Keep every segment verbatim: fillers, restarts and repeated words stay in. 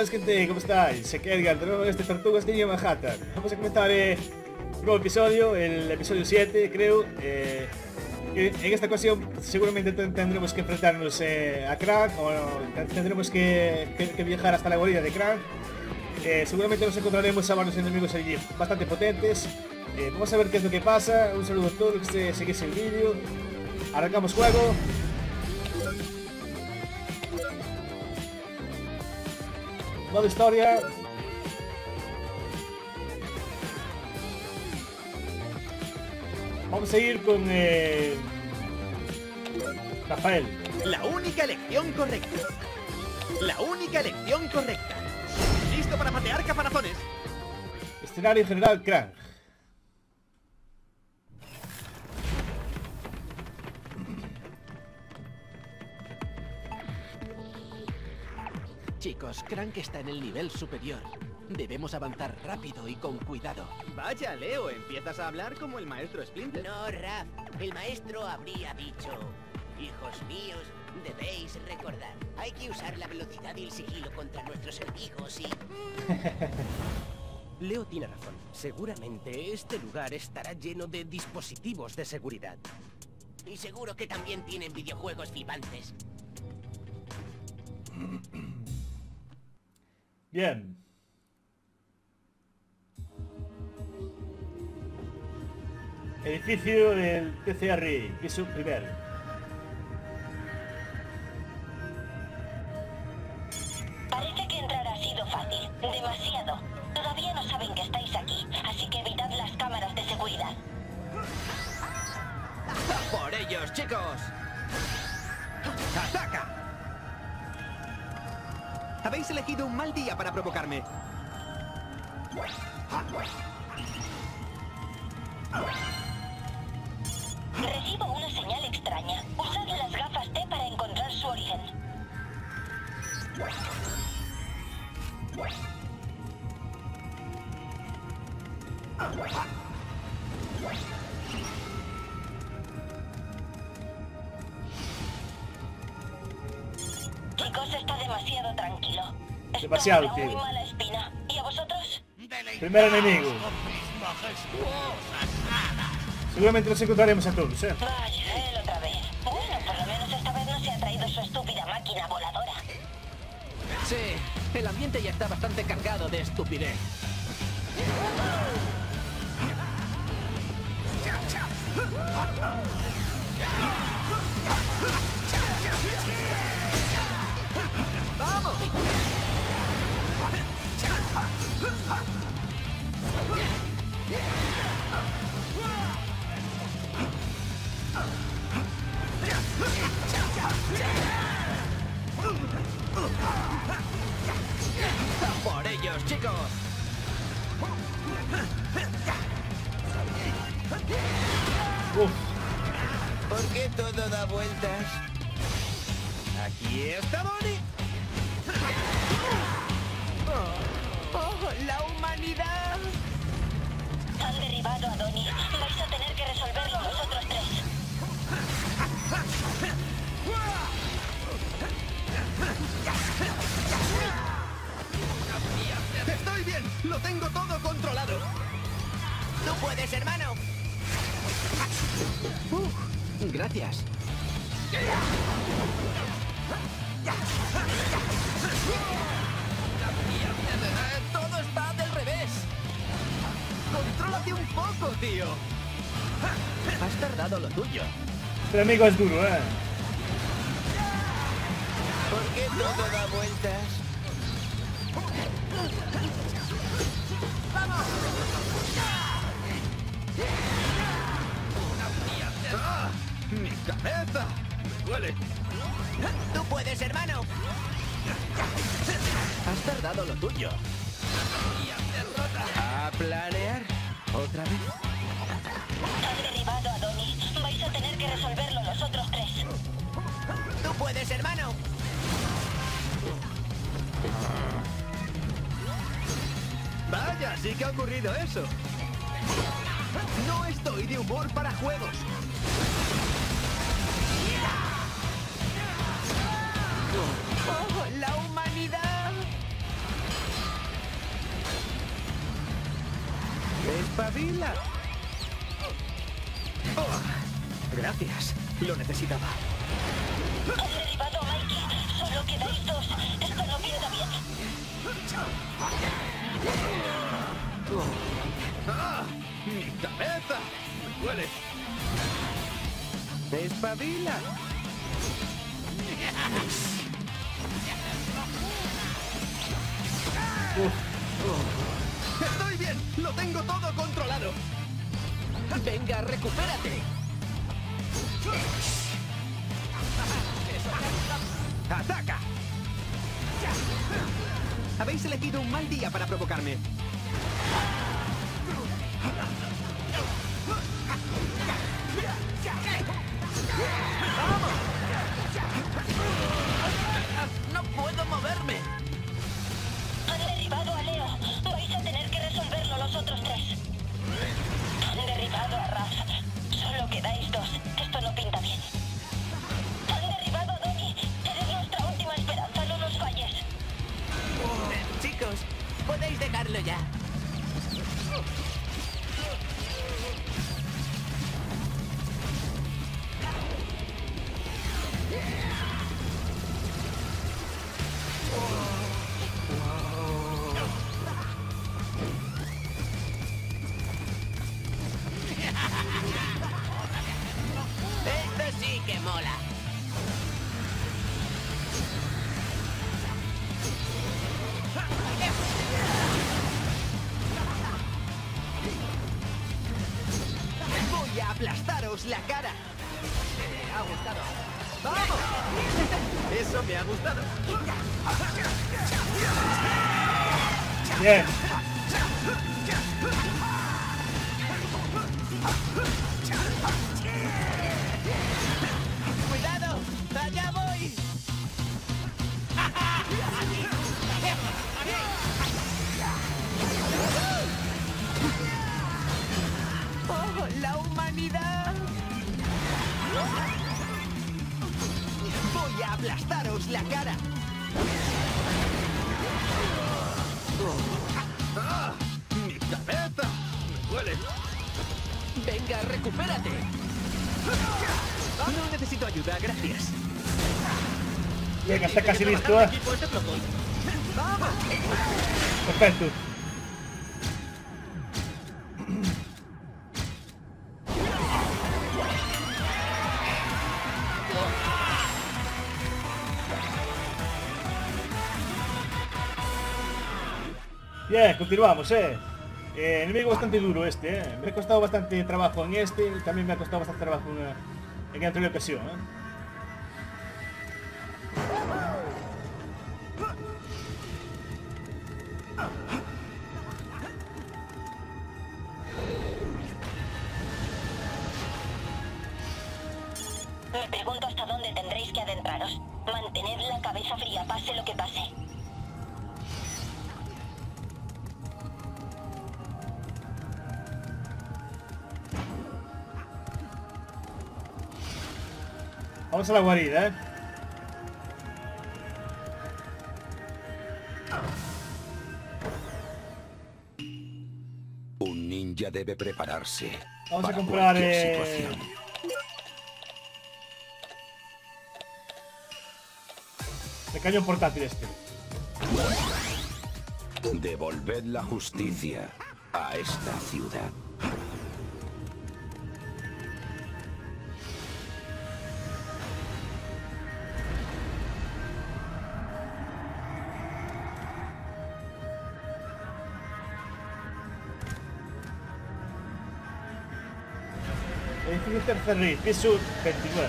buenas gente, ¿cómo estáis? Soy Edgar, de nuevo en este Tortugas Ninja Manhattan. Vamos a comenzar eh, un nuevo episodio, el episodio siete creo. eh, En esta ocasión seguramente tendremos que enfrentarnos eh, a Krang, o tendremos que, que, que viajar hasta la guarida de Krang. eh, Seguramente nos encontraremos a varios enemigos allí bastante potentes. eh, Vamos a ver qué es lo que pasa. Un saludo a todos los que seguís el vídeo. Arrancamos juego. Modo historia. Vamos a ir con eh, Rafael. La única elección correcta. La única elección correcta. ¿Listo para patear caparazones? Escenario general Krang. Chicos, Krang está en el nivel superior. Debemos avanzar rápido y con cuidado. Vaya, Leo, empiezas a hablar como el maestro Splinter. No, Raph, el maestro habría dicho: hijos míos, debéis recordar, hay que usar la velocidad y el sigilo contra nuestros enemigos y... Leo tiene razón. Seguramente este lugar estará lleno de dispositivos de seguridad. Y seguro que también tienen videojuegos flipantes. Bien. Edificio del T C R, piso primero. Parece que entrar ha sido fácil, demasiado. Todavía no saben que estáis aquí, así que evitad las cámaras de seguridad. ¡A por ellos, chicos! ¡Ataca! Habéis elegido un mal día para provocarme. Recibo una señal extraña. Usad las gafas T para encontrar su origen. Chicos, está demasiado tranquilo. Esto Demasiado, me da muy tío. mala espina. ¿Y a vosotros? Primer enemigo. Seguramente nos encontraremos a todos, eh. Vaya, él otra vez. Bueno, por lo menos esta vez no se ha traído su estúpida máquina voladora. Sí, el ambiente ya está bastante cargado de estupidez. ¡Vamos! ¡A por ellos, chicos! Uf. ¿Por qué todo da vueltas? ¡Aquí está Bonnie! ¡Oh, oh, la humanidad! Han derribado a Donnie. Vais a tener que resolverlo vosotros tres. ¡Estoy bien! ¡Lo tengo todo controlado! ¡Tú puedes, hermano! Uf, gracias. Eh, ¡Todo está del revés! ¡Contrólate un poco, tío! Has tardado lo tuyo. Este enemigo es duro, eh. ¿Por qué todo da vueltas? ¡Ah! ¡Mi cabeza! ¡Me duele! ¡Tú puedes, hermano! Has tardado lo tuyo. ¿A planear? ¿Otra vez? Han derribado a Donnie. Vais a tener que resolverlo los otros tres. ¡Tú puedes, hermano! ¡Vaya, sí que ha ocurrido eso! No estoy de humor para juegos. ¡Oh, la humanidad! ¡Espabila! Oh, gracias. Lo necesitaba. Han derribado a Mikey. Solo quedáis dos. Esto no pinta bien. ¡Ah! ¡Mi cabeza! ¡Me duele! ¡Espabila! ¡Estoy bien! ¡Lo tengo todo controlado! Venga, recupérate. ¡Ataca! Habéis elegido un mal día para provocarme. No puedo moverme. Han derribado a Leo. Vais a tener que resolverlo los otros tres. Han derribado a Raph. Solo quedáis dos. Esto no pinta bien. Han derribado a Donnie. Eres nuestra última esperanza. No nos falles. Chicos, podéis dejarlo ya. Esto sí que mola. ¡Voy a aplastaros la cara! Me ha gustado. ¡Vamos! Eso me ha gustado. Bien. ¡Cuidado! ¡Allá voy! ¡Oh, la humanidad! ¡Voy a aplastaros la cara! ¡Ah! ¡Mi cabeza! ¡Me duele! Venga, recupérate. No necesito ayuda, gracias. Venga, está casi listo, ¿eh? Perfecto. Bien, continuamos, eh. eh enemigo bastante duro este, eh. Me ha costado bastante trabajo en este y también me ha costado bastante trabajo en, en la anterior ocasión, eh. Me pregunto hasta dónde tendréis que adentraros. Mantened la cabeza fría, pase lo que pase. Vamos a la guarida, eh. Un ninja debe prepararse. Vamos a para comprar cualquier eh... situación. el cañón portátil este. Devolved la justicia a esta ciudad. Edificio Tercerri, piso veintinueve.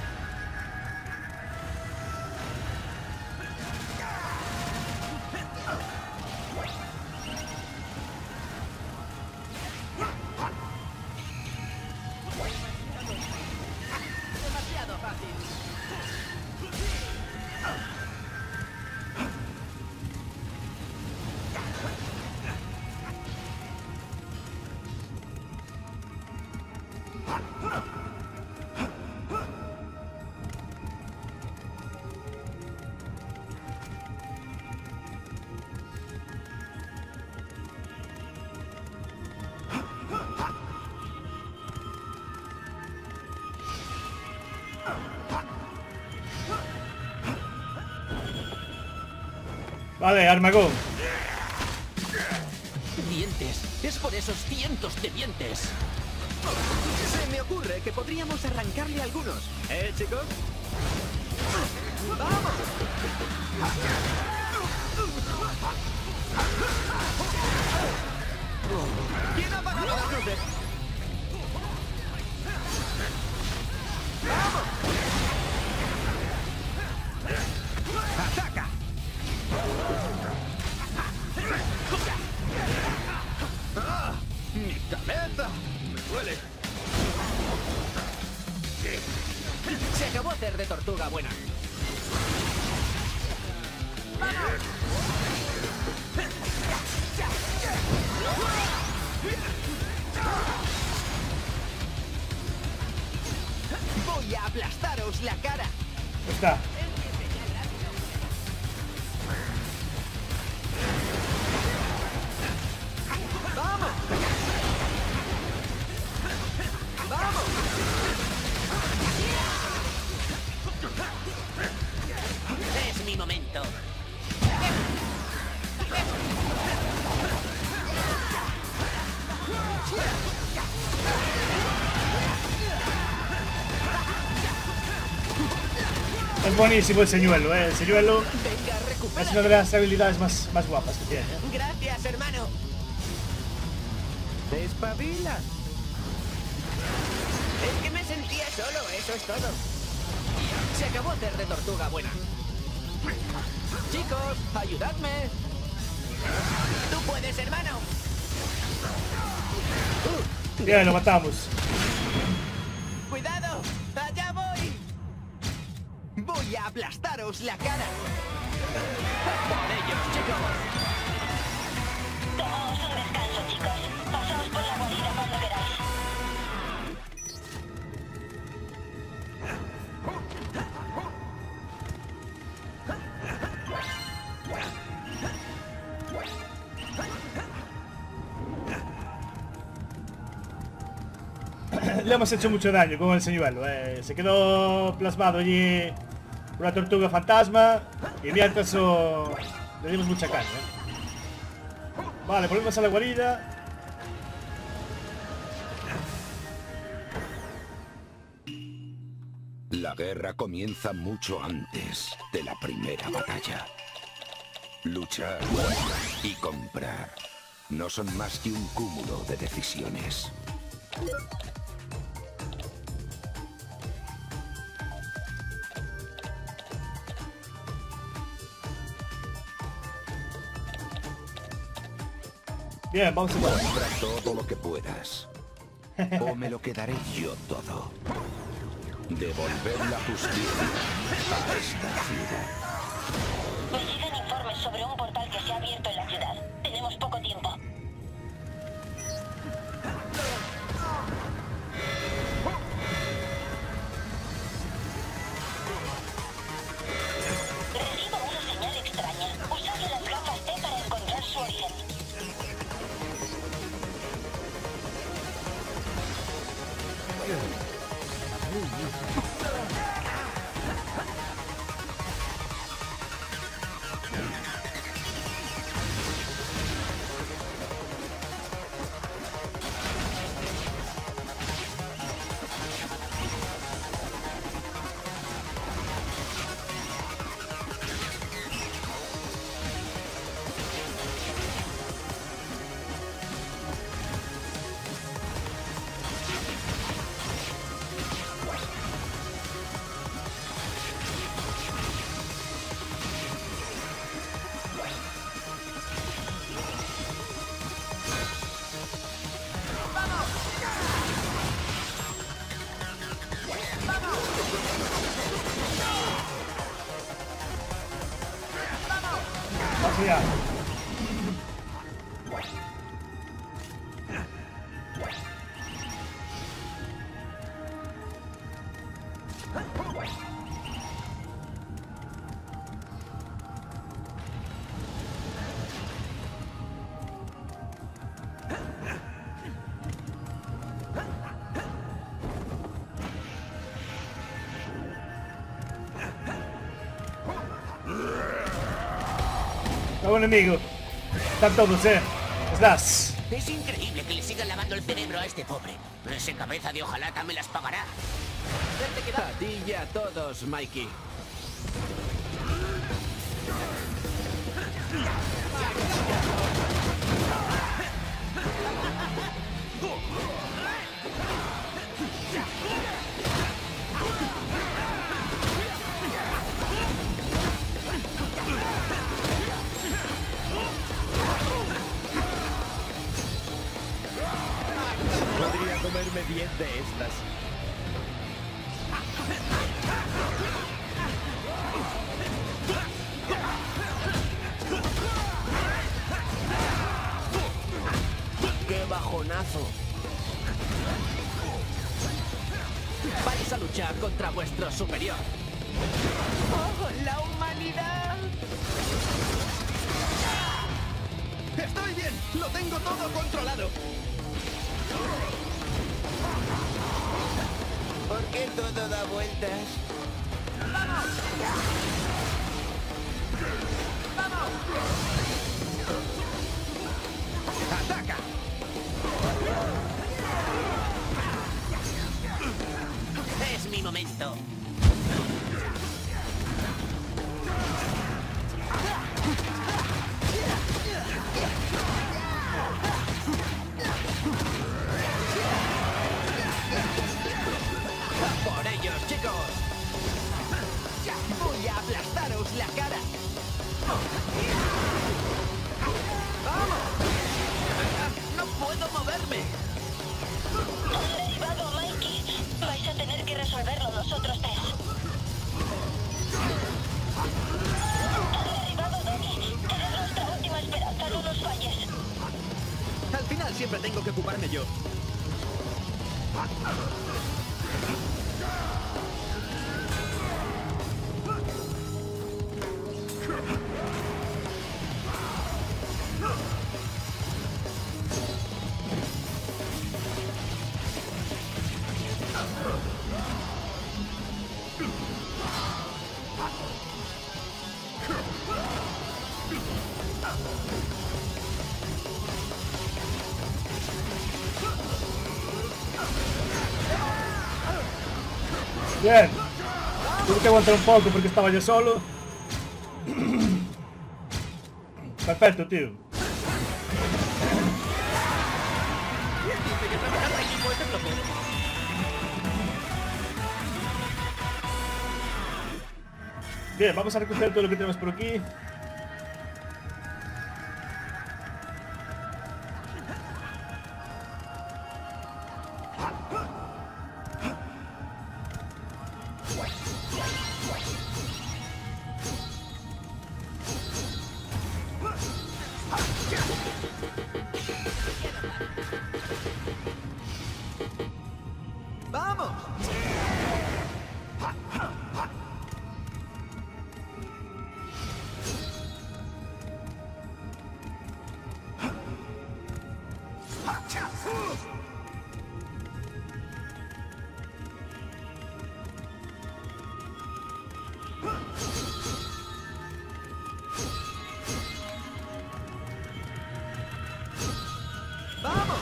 Demasiado fácil. Vale, Armagón. Dientes. Es por esos cientos de dientes. Se me ocurre que podríamos arrancarle algunos. ¿Eh, chicos? ¡Vamos! ¿Quién ha apagado las luces? ¡Vamos! ¡Ataca! ¡Ah! ¡Mi cabeza! ¡Me duele! Se acabó hacer de tortuga buena. Voy a aplastaros la cara. Está. ¡Vamos! ¡Vamos! Es mi momento. Es buenísimo el señuelo, eh. El señuelo Venga, recupera. es una de las habilidades más, más guapas que tiene. Gracias, hermano. Espabila. Es que me sentía solo, eso es todo. Se acabó hacer de tortuga buena. Chicos, ayudadme. Tú puedes, hermano. Bien, lo matamos. Cuidado, allá voy. Voy a aplastaros la cara. Por ellos, chicos. Tomaos un descanso, chicos. Pasaos por la guarida cuando queráis. Le hemos hecho mucho daño con el señuelo, eh. Se quedó plasmado allí una tortuga fantasma y mientras oh, le dimos mucha caña, eh. Vale, volvemos a la guarida. La guerra comienza mucho antes de la primera batalla. Luchar y comprar no son más que un cúmulo de decisiones. Bien, vamos a jugar. Compra todo lo que puedas. O me lo quedaré yo todo. Devolver la justicia a esta ciudad. Me llegan informes sobre un portal que se ha abierto en la ciudad. Tenemos poco tiempo. Recibo una señal extraña. Usad las gafas T para encontrar su origen. Vamos allá. Nuevo enemigo. Están todos, eh. Slash. Es increíble que le sigan lavando el cerebro a este pobre. Ese cabeza de hojalata me las pagará. A ti y a todos, Mikey. Podría comerme diez de estas. ¡Qué bajonazo! Vais a luchar contra vuestro superior. ¡Oh, la humanidad! ¡Estoy bien! ¡Lo tengo todo controlado! ¿Por qué todo da vueltas? ¡Ataca! Es mi momento. ¡Por ellos, chicos! ¡Voy a aplastaros la cara! ¡Vamos! ¡No puedo moverme! Han derribado a Mikey. Vais a tener que resolverlo nosotros tres. Han derribado a Donnie. Eres nuestra última esperanza, no nos falles. Al final siempre tengo que ocuparme yo. Bien. Tuve que aguantar un poco porque estaba yo solo. Perfecto, tío. Bien, vamos a recoger todo lo que tenemos por aquí. ¡Vamos! ¡Vamos!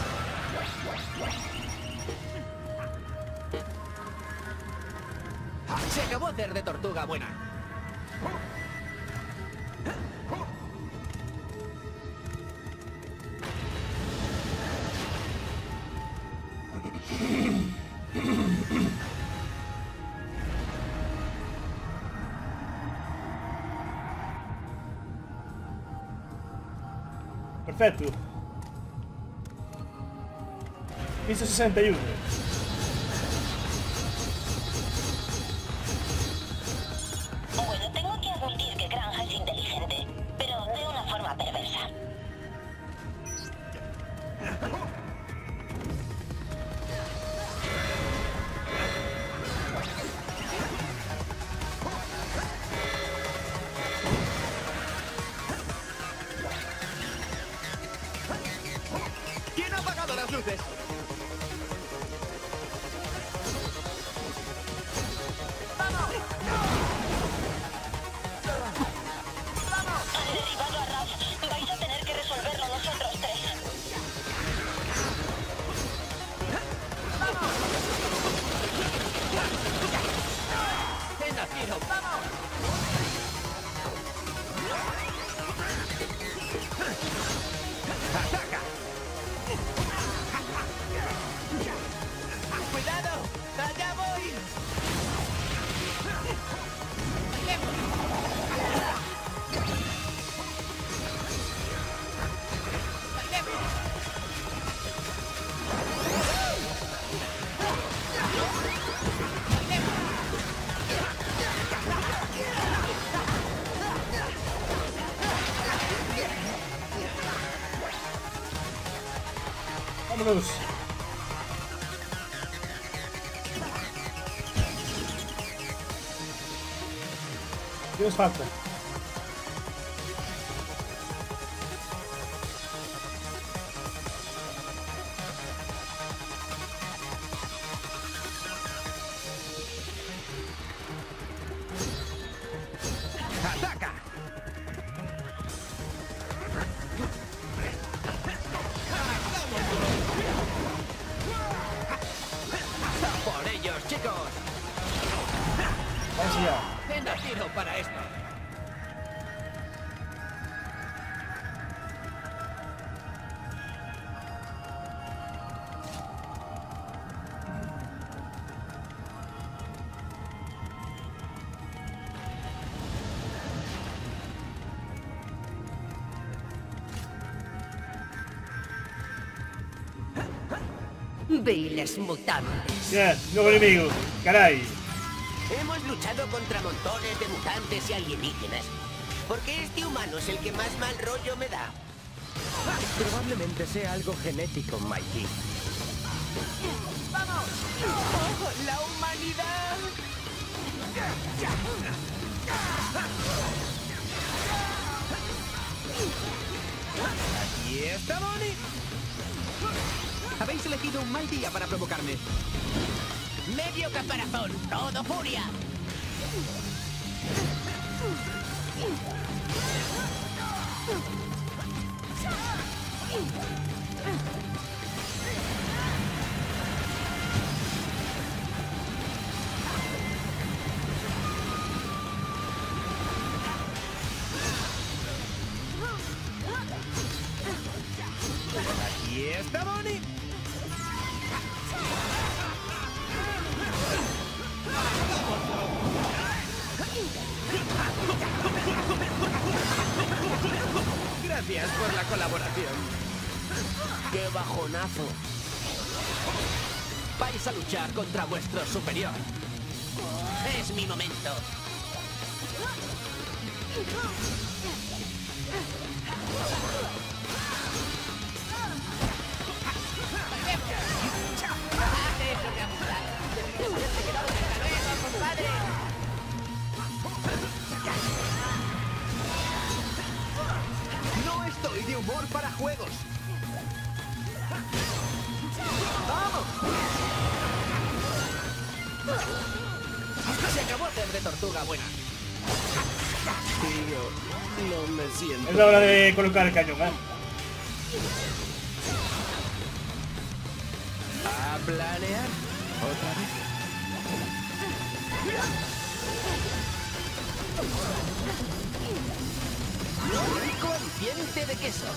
Se acabó hacer de tortuga buena. Perfecto. Piso sesenta y uno. Bueno, tengo que admitir que Granja es inteligente, pero de una forma perversa. ¿Quién ha apagado las luces? tiro! ¡Vamos! ¡Ataca! ¡Cuidado! ¡Allá voy! Vámonos. ¿Qué nos falta? ¡Ataca! ¡Por ellos, chicos! Vamos allá. ¡Venga, tiro para esto! Viles mutantes. Bien, nuevo enemigo. Caray. Hemos luchado contra montones de mutantes y alienígenas. ¿Por qué este humano es el que más mal rollo me da? Probablemente sea algo genético, Mikey. ¡Vamos! ¡Oh, la humanidad! ¡Aquí está Bonnie! Habéis elegido un mal día para provocarme. Medio caparazón, todo furia. ¡Aquí está Bonnie! Gracias por la colaboración. ¡Qué bajonazo! Vais a luchar contra vuestro superior. Es mi momento. No estoy de humor para juegos. Se acabó hacer de tortuga buena. Tío, no me siento. Es la hora de colocar el cañón, ¿eh? ¿A planear? ¿Otra vez? Rico ambiente de queso.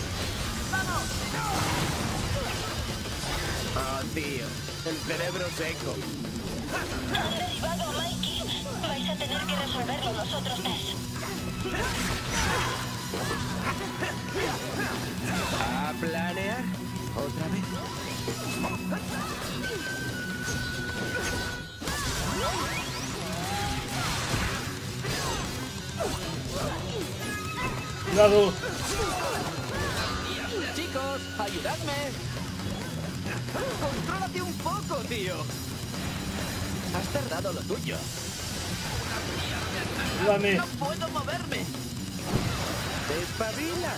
Oh, tío, el cerebro seco. Han derribado a Mikey. Vais a tener que resolverlo nosotros tres. ¿A planear? ¿Otra vez? Cuidado. Chicos, ayudadme. ¡Contrólate un poco, tío! Has tardado lo tuyo. Ayúdame. No puedo moverme. ¡Espabila!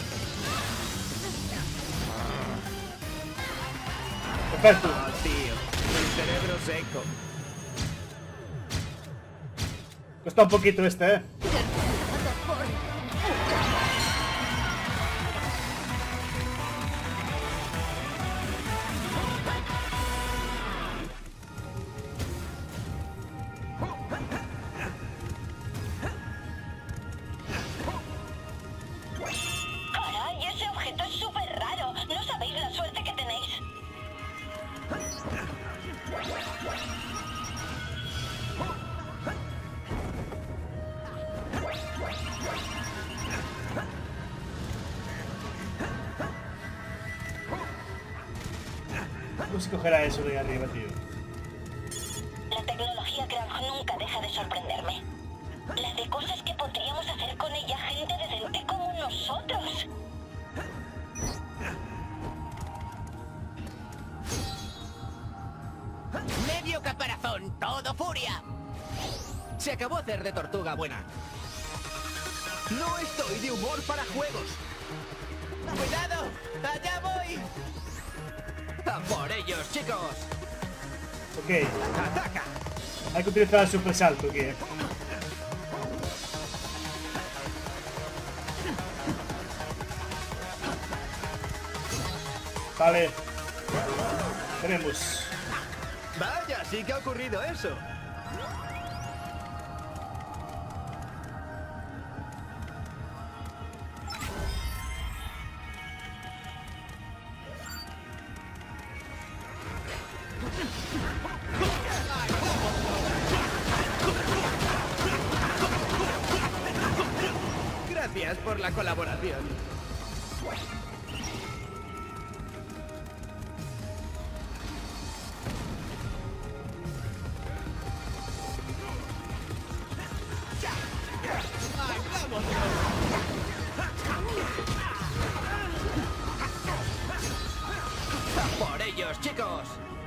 Perfecto. Oh, tío, el cerebro seco. Cuesta un poquito este, ¿eh? se cogerá eso de arriba, tío? La tecnología Krang nunca deja de sorprenderme. La de cosas que podríamos hacer con ella gente decente como nosotros. Medio caparazón, todo furia. Se acabó hacer de tortuga buena. No estoy de humor para juegos. ¡Cuidado! ¡Allá voy! ¡A por ellos, chicos! Ok. ¡Ataca! Hay que utilizar el super salto aquí. eh. Vale. Tenemos. Vaya, sí que ha ocurrido eso. Gracias por la colaboración. ¡A por ellos, chicos!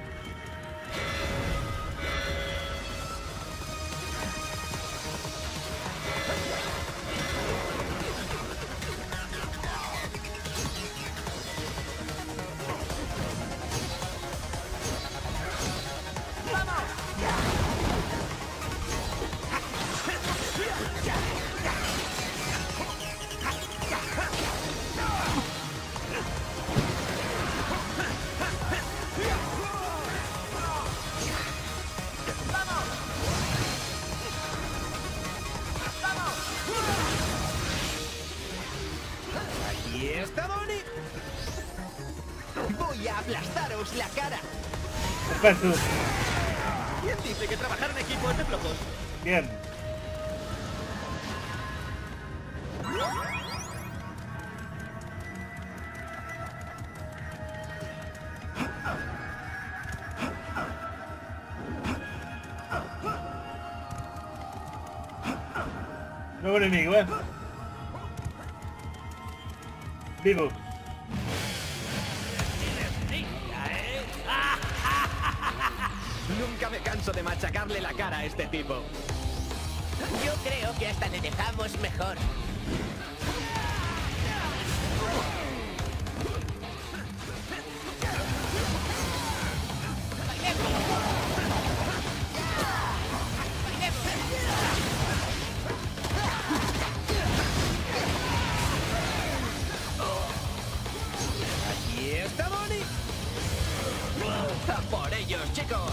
¡Aquí está Bonnie! Voy a aplastaros la cara. Perfecto. ¿Quién dice que trabajar en equipo es de flojos? Bien. Nuevo enemigo, eh. Vivo. Nunca me canso de machacarle la cara a este tipo. Yo creo que hasta le dejamos mejor. ¡Aquí está Bonnie! ¡A por ellos, chicos!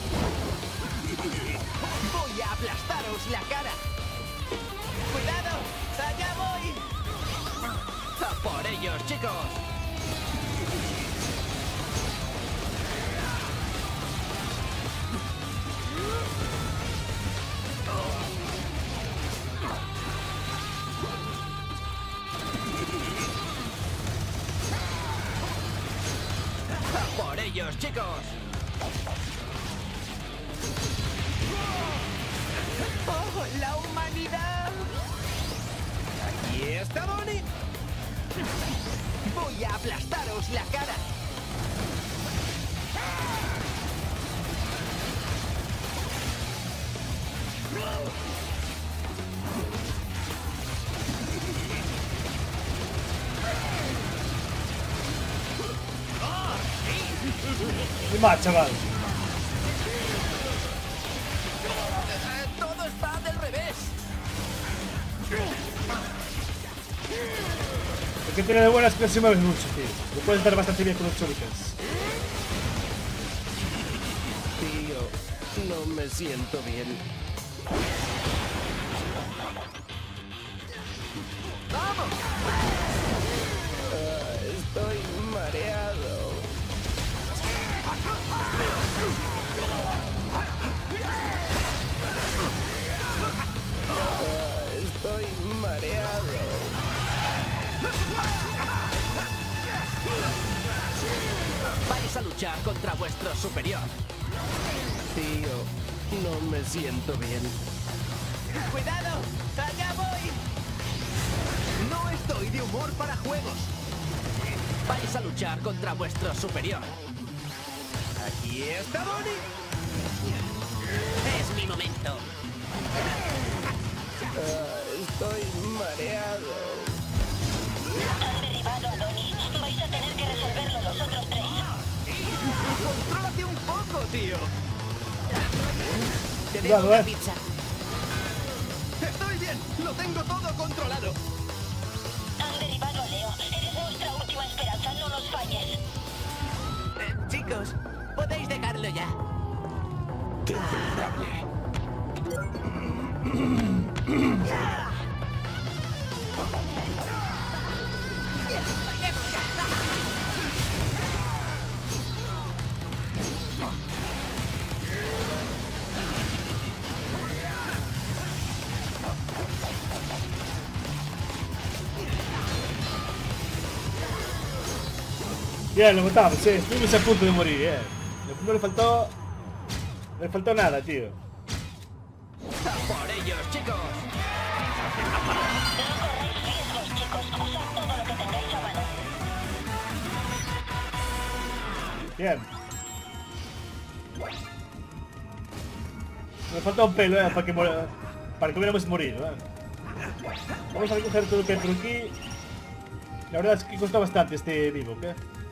Voy a aplastaros la cara. ¡Cuidado! ¡Allá voy! ¡A por ellos, chicos! ¡A por ellos, chicos! ¡Oh, la humanidad! ¡Aquí está Bonnie! Voy a aplastaros la cara. ¿Qué más, chaval? ¡Todo está del revés! Lo que tiene de buena es que se mueve mucho, tío. Lo puedes dar bastante bien con los shurikens. Tío, no me siento bien. Ah, estoy mareado. Ah, estoy mareado. Vais a luchar contra vuestro vuestro superior. Tío, no me siento bien. ¡Cuidado! ¡Allá voy! No estoy de humor para juegos. Vais a luchar contra vuestro superior. Aquí está Bonnie. Es mi momento. Ah, estoy mareado. Han derribado a Donnie. Vais a tener que resolverlo los otros tres. ¡Contrólate un poco, tío! Te Cuidado, dejo una eh. pizza. ¡Estoy bien! ¡Lo tengo todo controlado! Han derribado a Leo. Eres nuestra última esperanza. No nos falles. Eh, chicos, podéis dejarlo ya. Detestable. Bien, lo matamos, sí. Estuvimos a punto de morir, eh. No le faltó... No le faltó nada, tío. ¡A por ellos, chicos! No corréis riesgos, chicos. Usad todo lo que tengáis a mano. Bien. Me falta un pelo, eh, para que mora... para que hubiéramos morido, eh. Vamos a recoger todo lo que hay por aquí. La verdad es que costó bastante este vivo, ¿qué?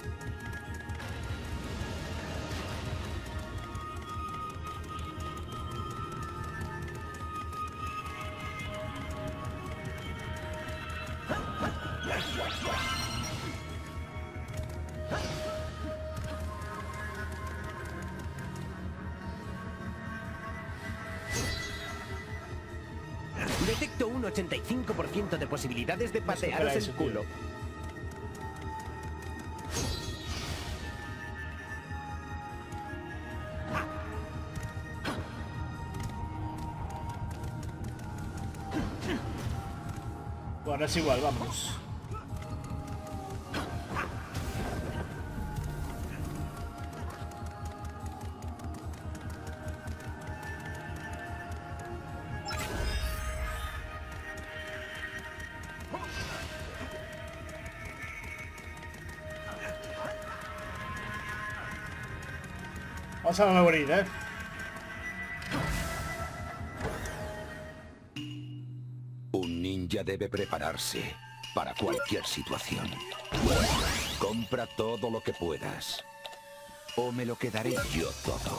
Detecto un ochenta y cinco por ciento de posibilidades de supera patearos eso, el tío. culo. Bueno, es igual, vámonos. Vamos a la guarida, eh. Un ninja debe prepararse para cualquier situación. Compra todo lo que puedas. O me lo quedaré yo todo.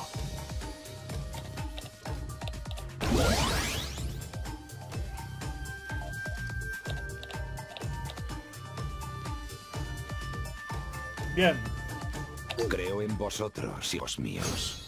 Bien. Creo en vosotros, hijos míos.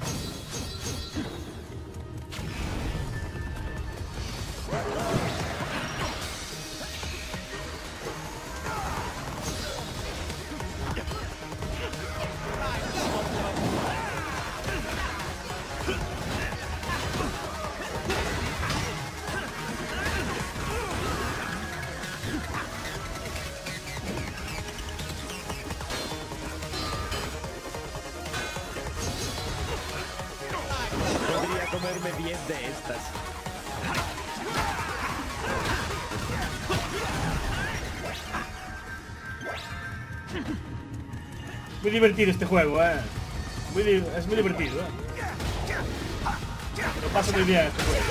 Podría comerme diez de estas. Muy divertido este juego, eh. Muy di- es muy divertido, eh. Lo paso muy bien este juego.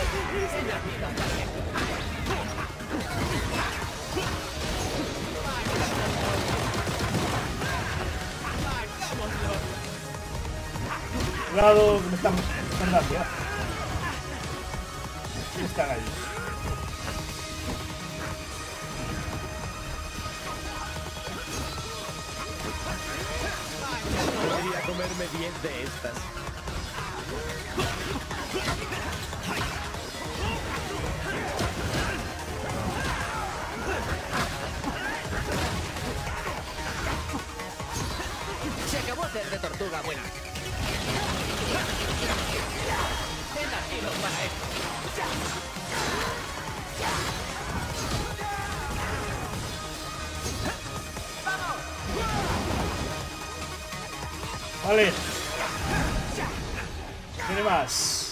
Cuidado, que me están, me están dando, eh. ¿Quién están ahí? Podría comerme diez de estas. Se acabó hacer de tortuga buena. He nacido para esto. Vale. Tiene más.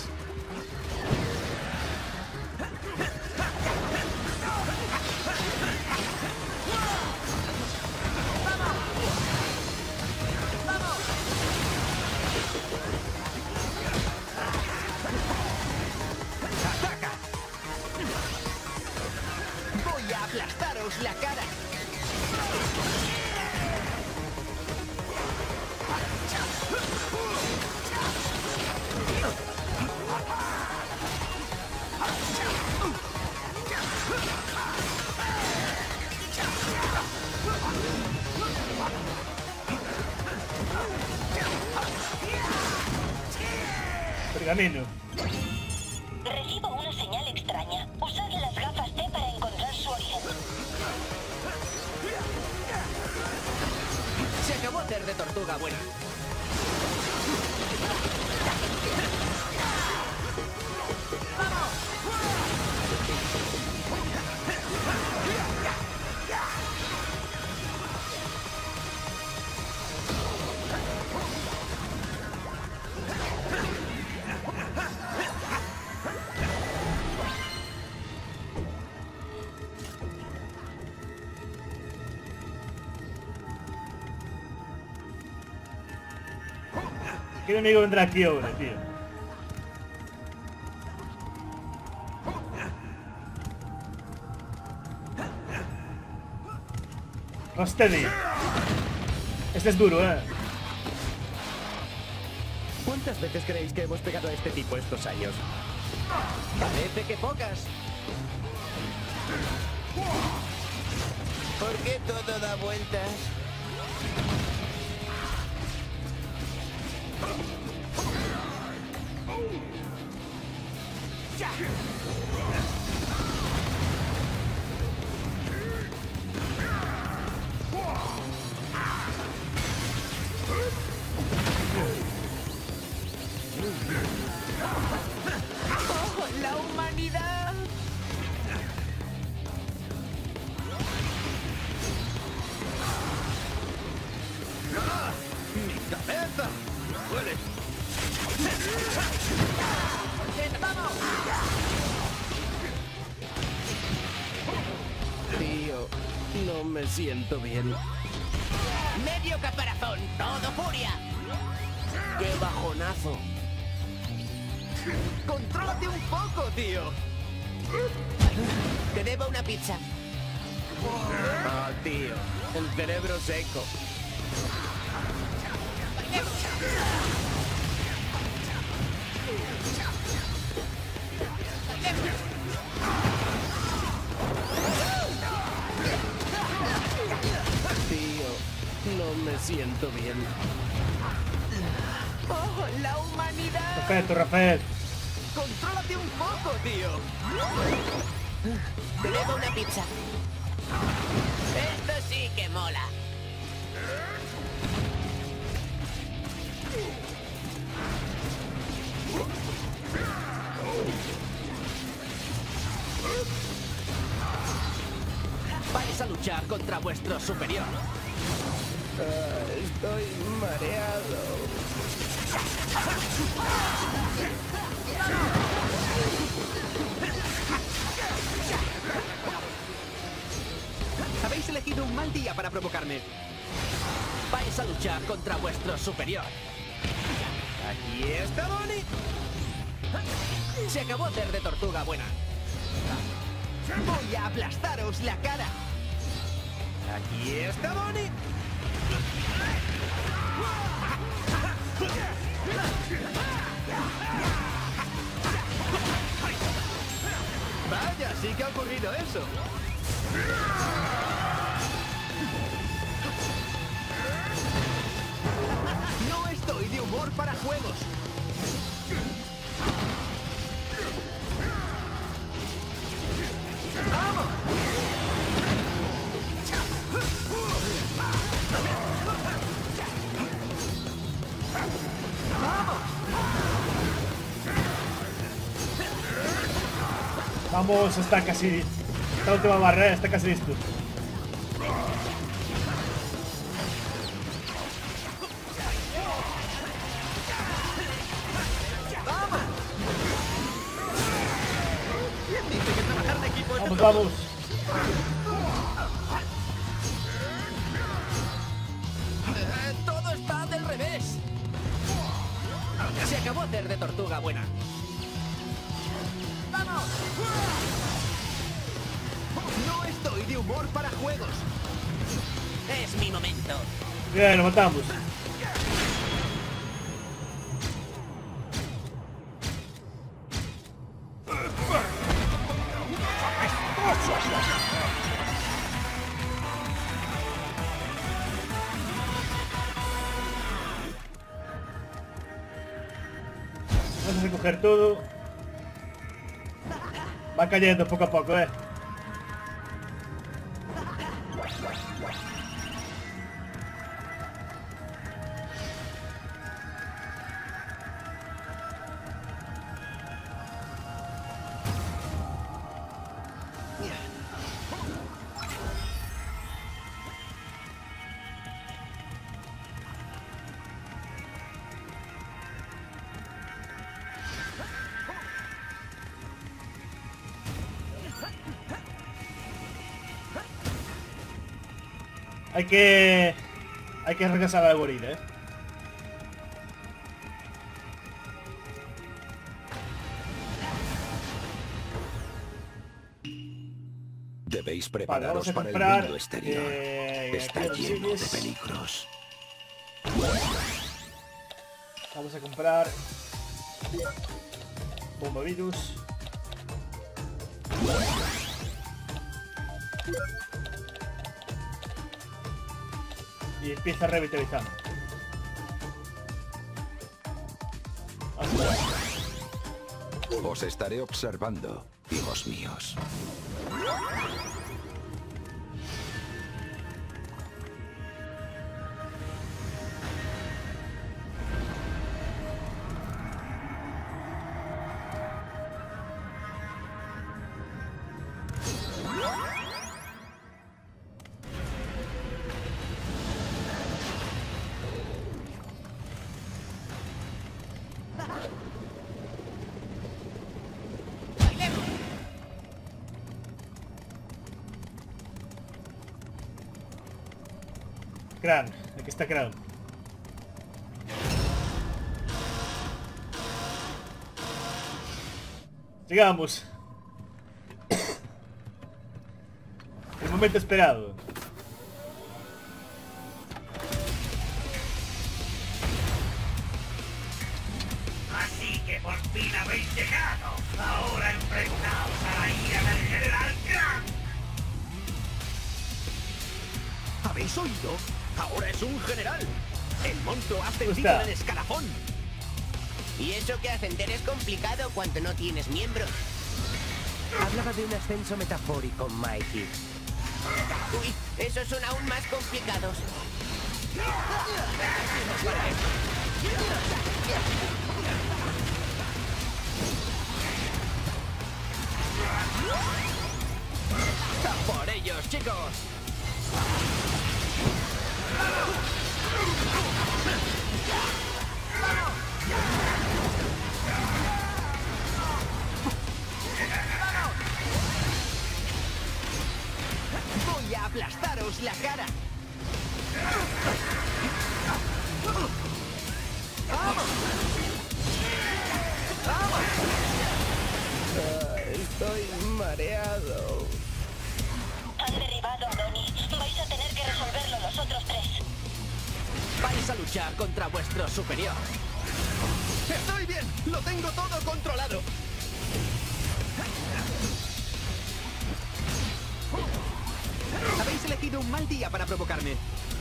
Voy a aplastaros la cara. Pergamino. Recibo una señal extraña. Usad las gafas T para encontrar su origen. Se acabó hacer de tortuga buena. ¿Qué enemigo vendrá aquí ahora, tío? Rocksteady. Este es duro, eh. ¿Cuántas veces creéis que hemos pegado a este tipo estos años? Parece que pocas. ¿Por qué todo da vueltas? ¡Oh, la humanidad! ¡Mi cabeza! ¡Duele! Tío, no me siento bien. ¡Medio caparazón! ¡Todo furia! ¡Qué bajonazo! ¡Contrólate un poco, tío! Te debo una pizza. Ah, tío, el cerebro seco. Tío, no me siento bien. ¡Oh, la humanidad! Perfecto, Rafael. ¡Contrólate un poco, tío! Te debo una pizza. Esto sí que mola. Vais a luchar contra vuestro superior. Ah, estoy mareado. Habéis elegido un mal día para provocarme. Vais a luchar contra vuestro superior. ¡Aquí está Bonnie! Se acabó hacer de tortuga buena. ¡Voy a aplastaros la cara! ¡Aquí está Bonnie! Vaya, sí que ha ocurrido eso. No estoy de humor para juegos. ¡Vamos! Vamos, está casi... Esta última barrera está casi listo. ¡Vamos! Vamos, vamos. Eh, Todo está del revés. Se acabó hacer de tortuga buena. ¡Vamos! No estoy de humor para juegos. Es mi momento. Bien, lo matamos. Vamos a recoger todo. Va cayendo poco a poco, eh. Hay que... Hay que regresar al gorila, eh. Debéis Vale, prepararos vamos a para el comprar... mundo exterior. eh, Está aquí los lleno de sigues. peligros. Vamos a comprar... Bomba virus. Y empieza revitalizando. Os estaré observando, hijos míos. Cran, aquí está Cran. Llegamos. El momento esperado. Así que por fin habéis llegado. Ahora enfrentaos a la ira del general Cran. ¿Habéis oído? Ahora es un general. El monstruo ha ascendido está. en el escalafón. Y eso que ascender es complicado cuando no tienes miembros. Hablaba de un ascenso metafórico, Mikey. Uy, esos son aún más complicados. ¡A por ellos, chicos! Voy a aplastaros la cara. Estoy mareado. Han derribado a Donnie. Vais a tener que resolverlo los otros tres. Vais a luchar contra vuestro superior. Estoy bien. Lo tengo todo controlado. Habéis elegido un mal día para provocarme.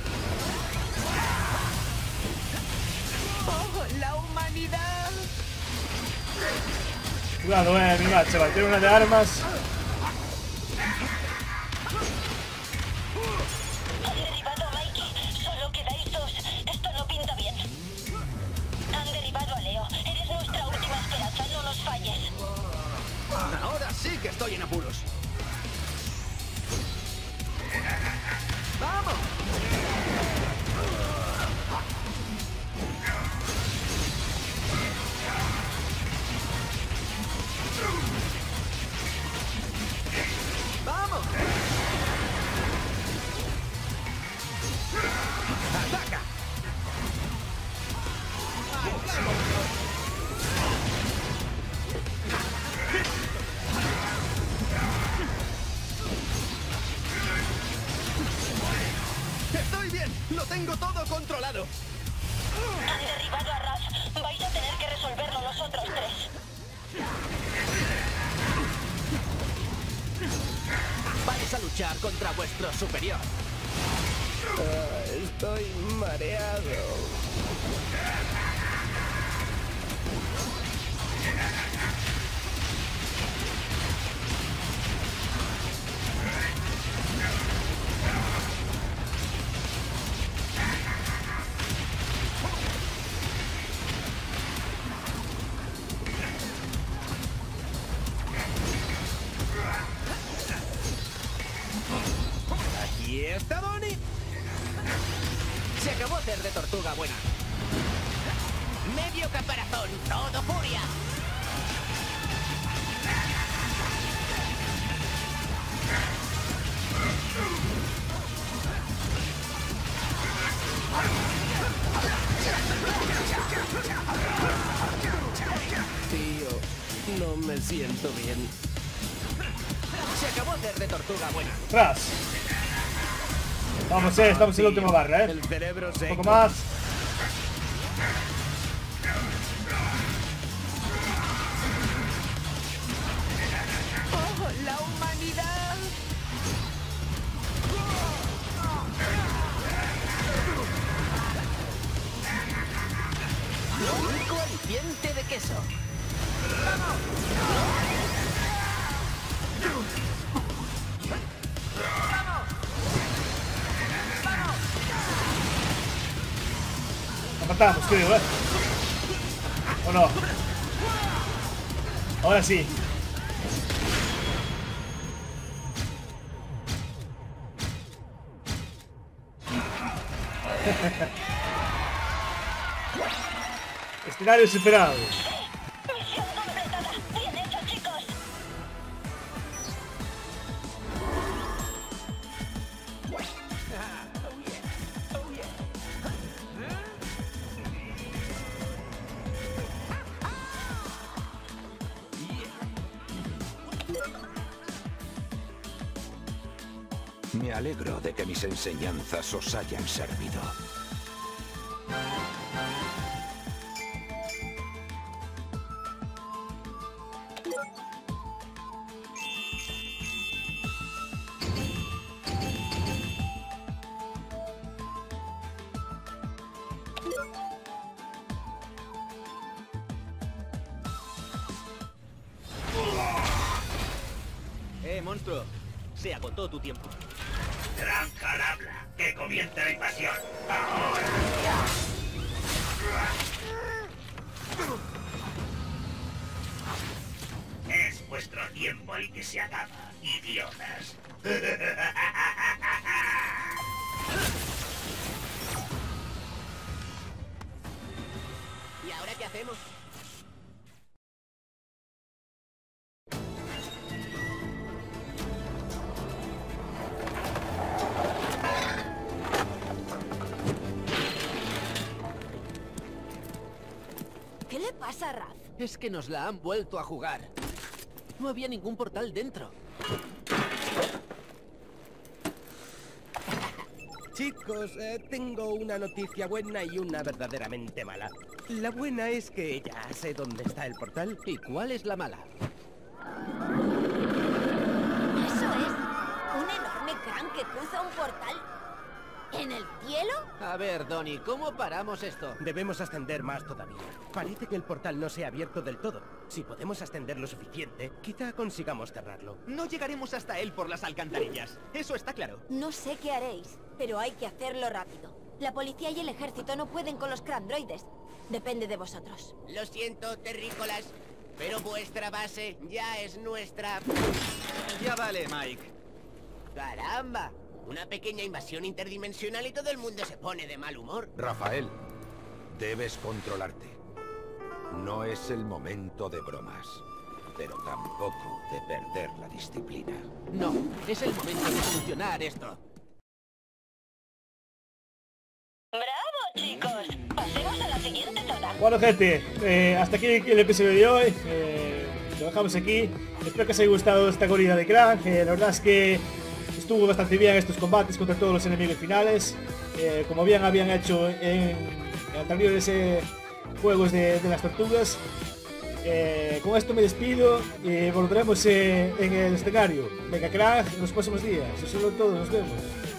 ¡Oh, la humanidad! Cuidado, eh, mi macho, va a tener una de armas. Han derribado a Mikey. Solo quedáis dos. Esto no pinta bien. Han derribado a Leo. Eres nuestra última esperanza. No nos falles. Ahora sí que estoy en apuros. ¡Vamos! tengo todo controlado. Han derribado a Raz. Vais a tener que resolverlo los otros tres. Vais a luchar contra vuestro superior. Ah, estoy mareado. Aquí está Donnie. Se acabó hacer de tortuga buena. Medio caparazón, todo furia. Tío, no me siento bien. Se acabó hacer de tortuga buena. ¡Tras! Vamos, eh, estamos en la última barra, eh. El cerebro Un seco. poco más. ¡Oh, la humanidad! Lo único aliciente de queso. La matamos, creo, eh. ¿O no? Ahora sí. Escenario superado. Misión completada. Bien hecho, chicos. Me alegro de que mis enseñanzas os hayan servido. Eh, monstruo. Se agotó tu tiempo. Granja al habla. Que comience la invasión. Ahora. Es vuestro tiempo el que se acaba, idiotas. ¿Y ahora qué hacemos? ¿Qué le pasa a Raz? Es que nos la han vuelto a jugar. No había ningún portal dentro. Chicos, eh, tengo una noticia buena y una verdaderamente mala. La buena es que ya sé dónde está el portal. ¿Y cuál es la mala? ¿Eso es un enorme crán que cruza un portal en el cielo? A ver, Donnie, ¿cómo paramos esto? Debemos ascender más todavía. Parece que el portal no se ha abierto del todo. Si podemos ascender lo suficiente, quizá consigamos cerrarlo. No llegaremos hasta él por las alcantarillas. Eso está claro. No sé qué haréis, pero hay que hacerlo rápido. La policía y el ejército no pueden con los crandroides. Depende de vosotros. Lo siento, terrícolas, pero vuestra base ya es nuestra. Ya vale, Mike. ¡Caramba! Una pequeña invasión interdimensional y todo el mundo se pone de mal humor. Rafael, debes controlarte. No es el momento de bromas, pero tampoco de perder la disciplina. No, es el momento de solucionar esto. ¡Bravo, chicos! Pasemos a la siguiente zona. Bueno, gente, eh, hasta aquí el episodio de hoy. Eh, lo dejamos aquí. Espero que os haya gustado esta corrida de Clan. Eh, la verdad es que estuvo bastante bien estos combates contra todos los enemigos finales, eh, como bien habían hecho en, en anteriores eh, juegos de, de las tortugas. Eh, con esto me despido y volveremos eh, en el escenario Mega Crash en los próximos días. Eso es todo, nos vemos.